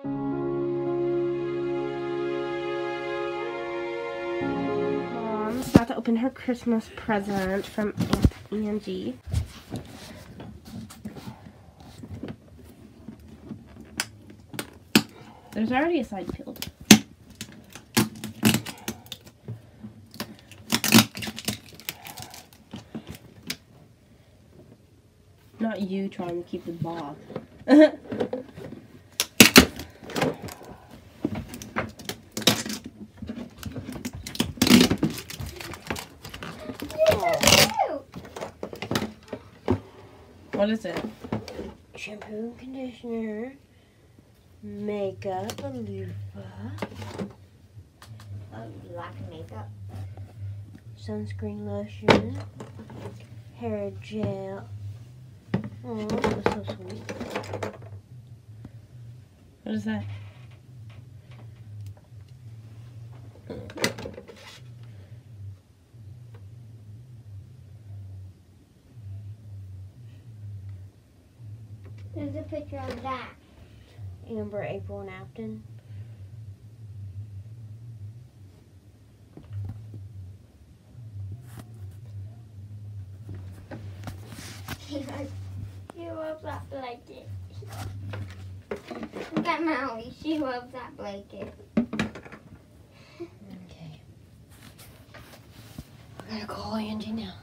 Mom's about to open her Christmas present from Aunt Angie. There's already a side peeled. Not you trying to keep the box. What is it? Shampoo and conditioner, makeup, a loofah, black makeup, sunscreen lotion, hair gel. Oh, that was so sweet. What is that? there's a picture of that. Amber, April, and Afton. She loves that blanket. Look at Maui. She loves that blanket. Okay. I gotta call Angie now.